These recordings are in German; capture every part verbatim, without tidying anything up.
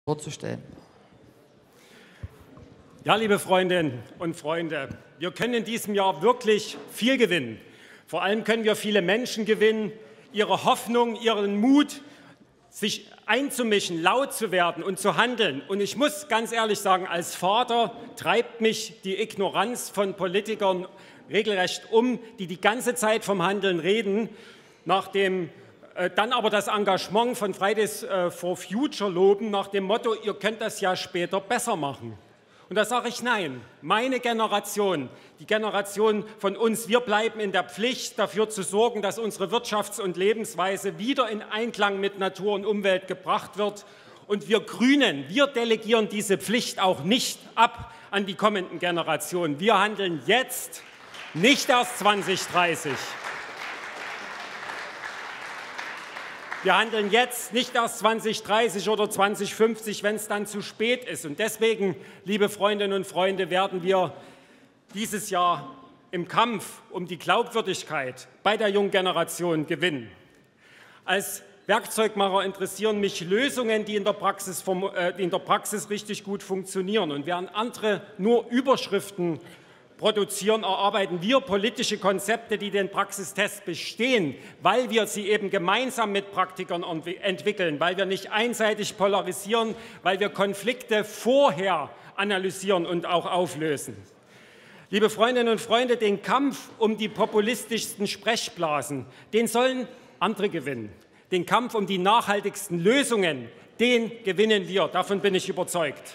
vorzustellen. Ja, liebe Freundinnen und Freunde, wir können in diesem Jahr wirklich viel gewinnen. Vor allem können wir viele Menschen gewinnen, ihre Hoffnung, ihren Mut, sich einzumischen, laut zu werden und zu handeln. Und ich muss ganz ehrlich sagen, als Vater treibt mich die Ignoranz von Politikern regelrecht um, die die ganze Zeit vom Handeln reden, nach dem äh, dann aber das Engagement von Fridays for Future loben, nach dem Motto, ihr könnt das ja später besser machen. Und da sage ich nein. Meine Generation, die Generation von uns, wir bleiben in der Pflicht, dafür zu sorgen, dass unsere Wirtschafts- und Lebensweise wieder in Einklang mit Natur und Umwelt gebracht wird. Und wir Grünen, wir delegieren diese Pflicht auch nicht ab an die kommenden Generationen. Wir handeln jetzt, nicht erst zwanzig dreißig. Wir handeln jetzt, nicht erst zwanzig dreißig oder zwanzig fünfzig, wenn es dann zu spät ist. Und deswegen, liebe Freundinnen und Freunde, werden wir dieses Jahr im Kampf um die Glaubwürdigkeit bei der jungen Generation gewinnen. Als Werkzeugmacher interessieren mich Lösungen, die in der Praxis, die in der Praxis richtig gut funktionieren. Und während andere nur Überschriften produzieren, erarbeiten wir politische Konzepte, die den Praxistest bestehen, weil wir sie eben gemeinsam mit Praktikern entwickeln, weil wir nicht einseitig polarisieren, weil wir Konflikte vorher analysieren und auch auflösen. Liebe Freundinnen und Freunde, den Kampf um die populistischsten Sprechblasen, den sollen andere gewinnen. Den Kampf um die nachhaltigsten Lösungen, den gewinnen wir. Davon bin ich überzeugt.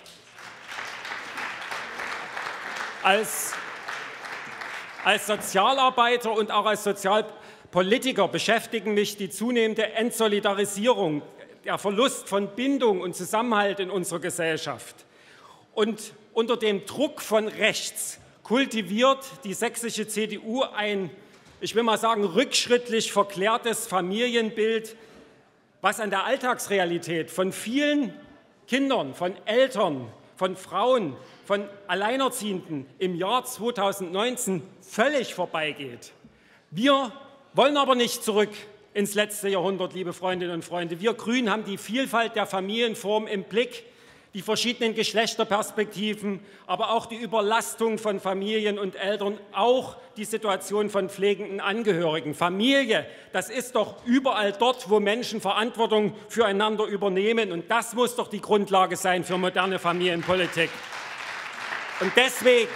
Als Als Sozialarbeiter und auch als Sozialpolitiker beschäftigen mich die zunehmende Entsolidarisierung, der Verlust von Bindung und Zusammenhalt in unserer Gesellschaft. Und unter dem Druck von rechts kultiviert die sächsische C D U ein, ich will mal sagen, rückschrittlich verklärtes Familienbild, was an der Alltagsrealität von vielen Kindern, von Eltern, von Frauen, von Alleinerziehenden im Jahr zweitausendneunzehn völlig vorbeigeht. Wir wollen aber nicht zurück ins letzte Jahrhundert, liebe Freundinnen und Freunde. Wir Grünen haben die Vielfalt der Familienform im Blick, die verschiedenen Geschlechterperspektiven, aber auch die Überlastung von Familien und Eltern, auch die Situation von pflegenden Angehörigen. Familie, das ist doch überall dort, wo Menschen Verantwortung füreinander übernehmen. Und das muss doch die Grundlage sein für moderne Familienpolitik. Und deswegen,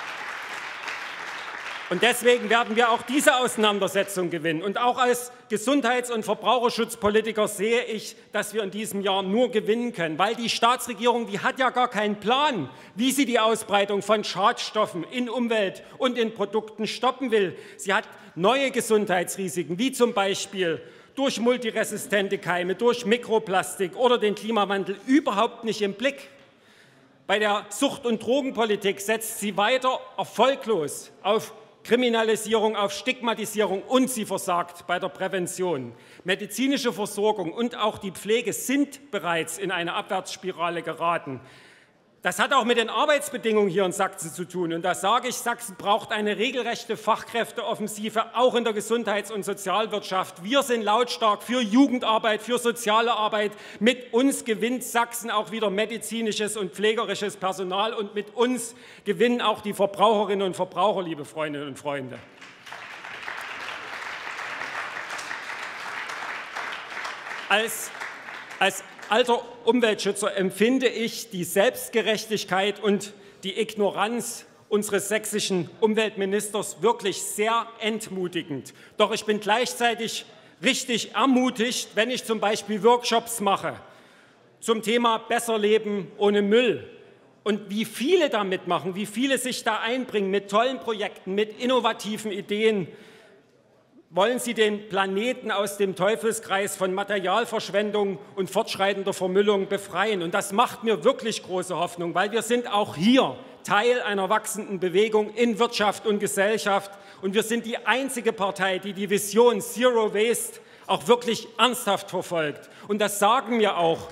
und deswegen werden wir auch diese Auseinandersetzung gewinnen. Und auch als Gesundheits- und Verbraucherschutzpolitiker sehe ich, dass wir in diesem Jahr nur gewinnen können, weil die Staatsregierung, die hat ja gar keinen Plan, wie sie die Ausbreitung von Schadstoffen in Umwelt und in Produkten stoppen will. Sie hat neue Gesundheitsrisiken, wie zum Beispiel durch multiresistente Keime, durch Mikroplastik oder den Klimawandel überhaupt nicht im Blick. Bei der Sucht- und Drogenpolitik setzt sie weiter erfolglos auf Kriminalisierung, auf Stigmatisierung und sie versagt bei der Prävention. Medizinische Versorgung und auch die Pflege sind bereits in eine Abwärtsspirale geraten. Das hat auch mit den Arbeitsbedingungen hier in Sachsen zu tun. Und da sage ich, Sachsen braucht eine regelrechte Fachkräfteoffensive, auch in der Gesundheits- und Sozialwirtschaft. Wir sind lautstark für Jugendarbeit, für soziale Arbeit. Mit uns gewinnt Sachsen auch wieder medizinisches und pflegerisches Personal. Und mit uns gewinnen auch die Verbraucherinnen und Verbraucher, liebe Freundinnen und Freunde. Als, als alter Umweltschützer empfinde ich die Selbstgerechtigkeit und die Ignoranz unseres sächsischen Umweltministers wirklich sehr entmutigend. Doch ich bin gleichzeitig richtig ermutigt, wenn ich zum Beispiel Workshops mache zum Thema Besser leben ohne Müll. Und wie viele da mitmachen, wie viele sich da einbringen mit tollen Projekten, mit innovativen Ideen, wollen Sie den Planeten aus dem Teufelskreis von Materialverschwendung und fortschreitender Vermüllung befreien. Und das macht mir wirklich große Hoffnung, weil wir sind auch hier Teil einer wachsenden Bewegung in Wirtschaft und Gesellschaft. Und wir sind die einzige Partei, die die Vision Zero Waste auch wirklich ernsthaft verfolgt. Und das sagen mir auch,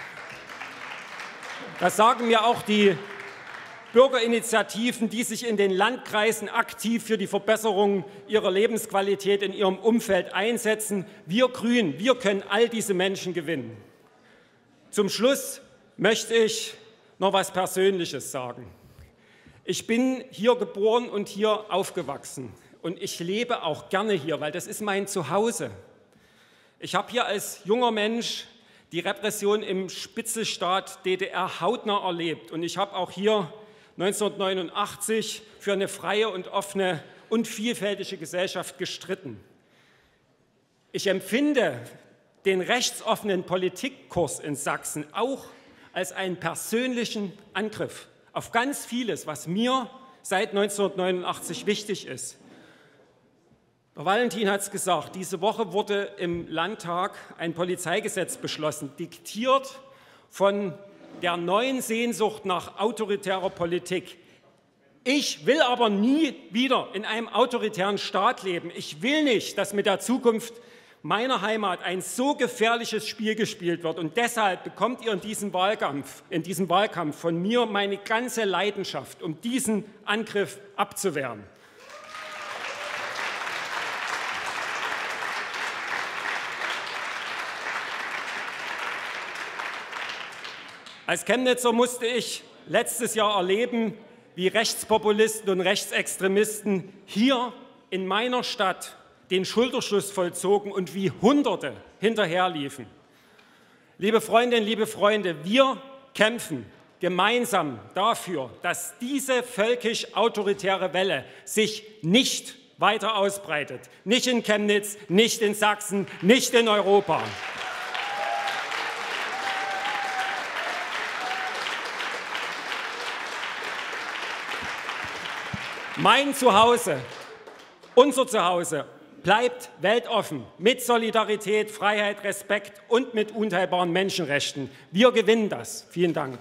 das sagen mir auch die Bürgerinitiativen, die sich in den Landkreisen aktiv für die Verbesserung ihrer Lebensqualität in ihrem Umfeld einsetzen. Wir Grünen, wir können all diese Menschen gewinnen. Zum Schluss möchte ich noch was Persönliches sagen. Ich bin hier geboren und hier aufgewachsen und ich lebe auch gerne hier, weil das ist mein Zuhause. Ich habe hier als junger Mensch die Repression im Spitzelstaat D D R hautnah erlebt und ich habe auch hier neunzehnhundertneunundachtzig für eine freie und offene und vielfältige Gesellschaft gestritten. Ich empfinde den rechtsoffenen Politikkurs in Sachsen auch als einen persönlichen Angriff auf ganz vieles, was mir seit neunzehnhundertneunundachtzig wichtig ist. Der Valentin hat es gesagt, diese Woche wurde im Landtag ein Polizeigesetz beschlossen, diktiert von der neuen Sehnsucht nach autoritärer Politik. Ich will aber nie wieder in einem autoritären Staat leben. Ich will nicht, dass mit der Zukunft meiner Heimat ein so gefährliches Spiel gespielt wird. Und deshalb bekommt ihr in diesem Wahlkampf, in diesem Wahlkampf von mir meine ganze Leidenschaft, um diesen Angriff abzuwehren. Als Chemnitzer musste ich letztes Jahr erleben, wie Rechtspopulisten und Rechtsextremisten hier in meiner Stadt den Schulterschluss vollzogen und wie Hunderte hinterherliefen. Liebe Freundinnen, liebe Freunde, wir kämpfen gemeinsam dafür, dass diese völkisch-autoritäre Welle sich nicht weiter ausbreitet. Nicht in Chemnitz, nicht in Sachsen, nicht in Europa. Mein Zuhause, unser Zuhause, bleibt weltoffen, mit Solidarität, Freiheit, Respekt und mit unteilbaren Menschenrechten. Wir gewinnen das. Vielen Dank.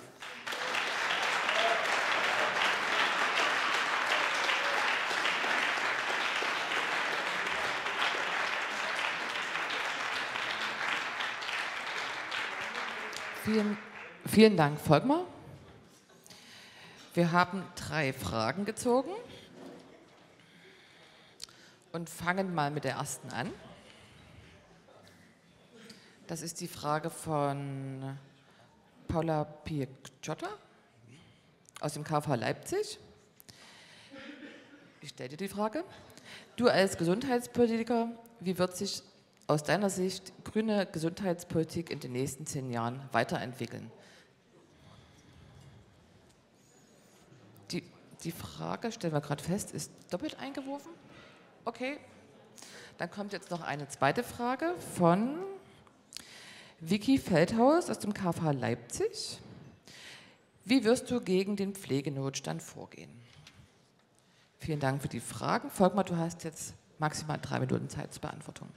Vielen, vielen Dank, Volkmar. Wir haben drei Fragen gezogen und fangen mal mit der ersten an. Das ist die Frage von Paula Picciotta aus dem K V Leipzig. Ich stelle dir die Frage. Du als Gesundheitspolitiker, wie wird sich aus deiner Sicht grüne Gesundheitspolitik in den nächsten zehn Jahren weiterentwickeln? Die, die Frage, stellen wir gerade fest, ist doppelt eingeworfen. Okay, dann kommt jetzt noch eine zweite Frage von Vicky Feldhaus aus dem K V Leipzig. Wie wirst du gegen den Pflegenotstand vorgehen? Vielen Dank für die Fragen. Volkmar, du hast jetzt maximal drei Minuten Zeit zur Beantwortung.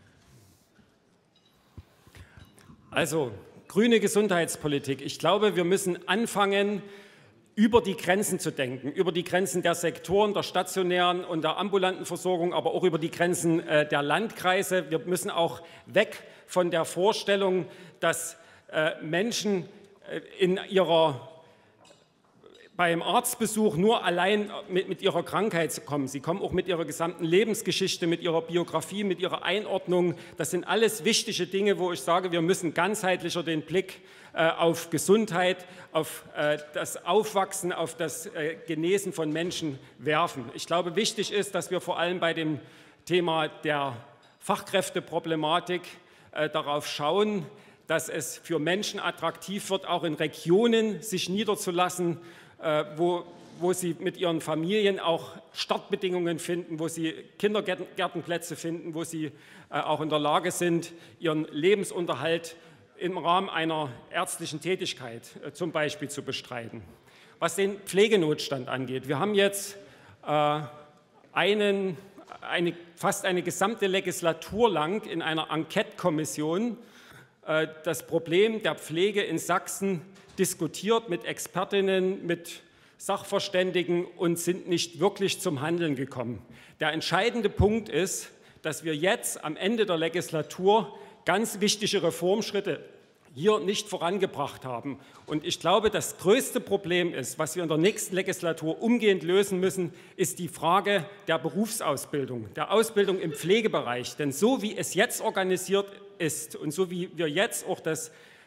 Also, grüne Gesundheitspolitik. Ich glaube, wir müssen anfangen, über die Grenzen zu denken, über die Grenzen der Sektoren, der stationären und der ambulanten Versorgung, aber auch über die Grenzen äh, der Landkreise. Wir müssen auch weg von der Vorstellung, dass äh, Menschen äh, in ihrer, beim Arztbesuch nur allein mit, mit ihrer Krankheit kommen. Sie kommen auch mit ihrer gesamten Lebensgeschichte, mit ihrer Biografie, mit ihrer Einordnung. Das sind alles wichtige Dinge, wo ich sage, wir müssen ganzheitlicher den Blick auf Gesundheit, auf das Aufwachsen, auf das Genesen von Menschen werfen. Ich glaube, wichtig ist, dass wir vor allem bei dem Thema der Fachkräfteproblematik darauf schauen, dass es für Menschen attraktiv wird, auch in Regionen sich niederzulassen, wo, wo sie mit ihren Familien auch Startbedingungen finden, wo sie Kindergärtenplätze finden, wo sie auch in der Lage sind, ihren Lebensunterhalt im Rahmen einer ärztlichen Tätigkeit äh, zum Beispiel zu bestreiten. Was den Pflegenotstand angeht, wir haben jetzt äh, einen, eine, fast eine gesamte Legislatur lang in einer Enquete-Kommission äh, das Problem der Pflege in Sachsen diskutiert mit Expertinnen, mit Sachverständigen und sind nicht wirklich zum Handeln gekommen. Der entscheidende Punkt ist, dass wir jetzt am Ende der Legislatur ganz wichtige Reformschritte hier nicht vorangebracht haben. Und ich glaube, das größte Problem ist, was wir in der nächsten Legislatur umgehend lösen müssen, ist die Frage der Berufsausbildung, der Ausbildung im Pflegebereich. Denn so wie es jetzt organisiert ist und so wie wir jetzt auch das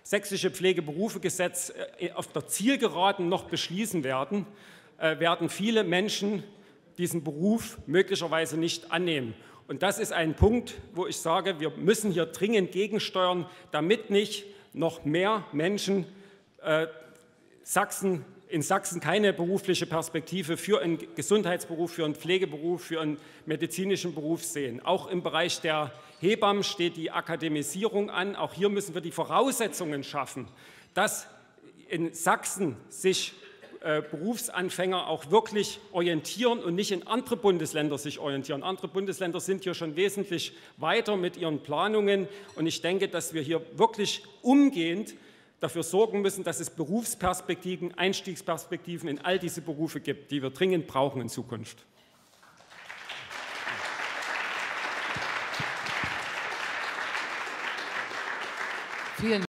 sächsische Pflegeberufegesetz auf der Zielgeraden noch beschließen werden, werden viele Menschen diesen Beruf möglicherweise nicht annehmen. Und das ist ein Punkt, wo ich sage, wir müssen hier dringend gegensteuern, damit nicht noch mehr Menschen äh, Sachsen, in Sachsen keine berufliche Perspektive für einen Gesundheitsberuf, für einen Pflegeberuf, für einen medizinischen Beruf sehen. Auch im Bereich der Hebammen steht die Akademisierung an. Auch hier müssen wir die Voraussetzungen schaffen, dass in Sachsen sich äh, Berufsanfänger auch wirklich orientieren und nicht in andere Bundesländer sich orientieren. Andere Bundesländer sind hier schon wesentlich weiter mit ihren Planungen. Und ich denke, dass wir hier wirklich umgehend dafür sorgen müssen, dass es Berufsperspektiven, Einstiegsperspektiven in all diese Berufe gibt, die wir dringend brauchen in Zukunft. Vielen